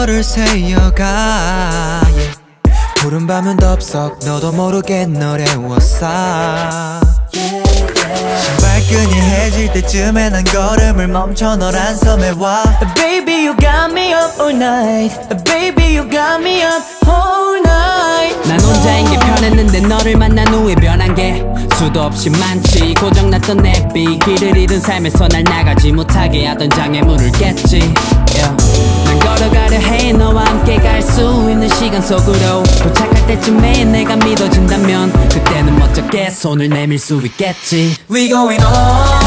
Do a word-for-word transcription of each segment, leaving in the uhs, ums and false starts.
너를 새어가 yeah. 푸른 밤은 덥석 너도 모르게 노래웠어 yeah, yeah. 신발끈이 해질 때쯤에 난 걸음을 멈춰 널 한 섬에 와 Baby you got me up all night Baby you got me up all night 난 혼자인 게 편했는데 너를 만난 후에 변한 게 수도 없이 많지 고장났던 내비 길을 잃은 삶에서 날 나가지 못하게 하던 장애물을 깼지 yeah. 난 걸어가려 해 너와 함께 갈 수 있는 시간 속으로 도착할 때쯤에 내가 믿어진다면 그때는 멋쩍게 손을 내밀 수 있겠지 We going on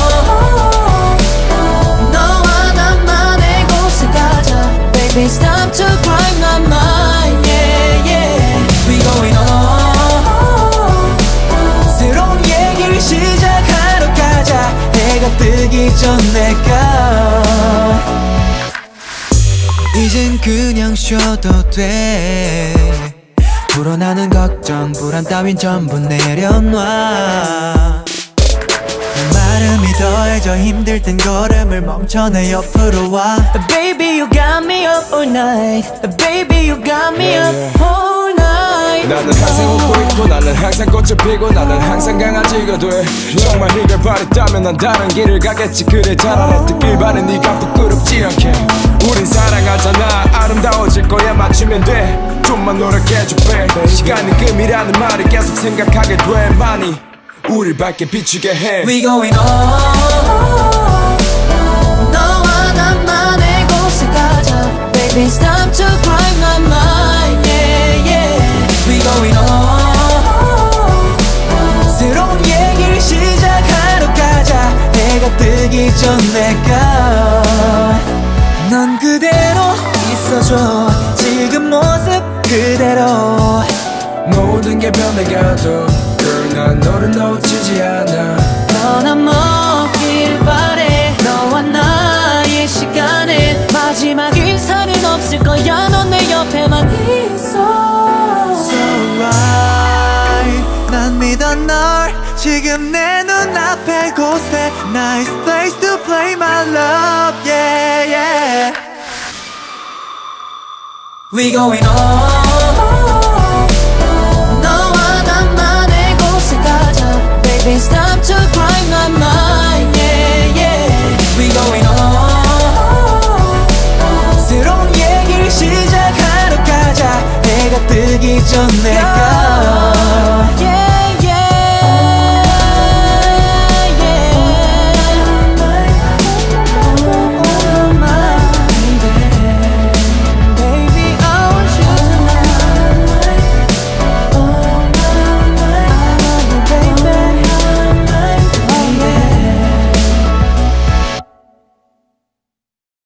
너와 나만의 곳에 가자 Baby it's time to climb my mind yeah yeah We going on 새로운 얘기를 시작하러 가자 해가 뜨기 전에 가 이젠 그냥 쉬어도 돼 불어나는 걱정 불안 따윈 전부 내려놔 마름이 더해져 힘들 땐 걸음을 멈춰 내 옆으로 와 Baby you got me up all night Baby you got me yeah, up yeah. all night 나는 항상 웃고 있고 나는 항상 꽃을 피고 나는 항상 강아지가 돼 정말 이걸 바랬다면 난 다른 길을 가겠지 그래 잘 알아듣길 바래 네가 부끄럽지 않게 우린 사랑하잖아 아름다워질 거야 맞추면 돼 좀만 노력해줘 babe 시간은 금이라는 말을 계속 생각하게 돼 많이 우릴 밝게 비추게 해 We going on 너와 나만의 곳에 가자 Baby it's time to climb my mind yeah yeah We going on 새로운 얘기를 시작하러 가자 해가 뜨기 전에 가넌 그대로 있어줘 지금 모습 그대로 모든 게 변해가도 Girl 난 너를 놓치지 않아 변함없길 바래 너와 나의 시간에 마지막 인사는 없을 거야 넌 내 옆에만 있어 So right 난 믿어 널 지금 내 눈앞의 곳에 Nice place to play my love yeah yeah We going on It's time to climb my mind, yeah, yeah. We going on 새로운 얘기를 시작하러 가자 해가 뜨기 전에 가